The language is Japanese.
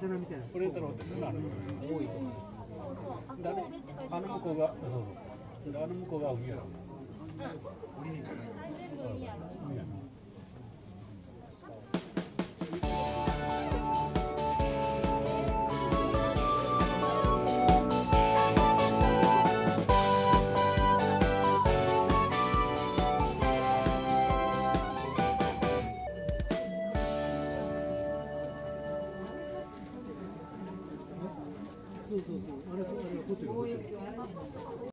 プレートローって多いとか。あの向こうが、そうそうそう。あの向こうが海やろ。そうそうそう。あれホテル。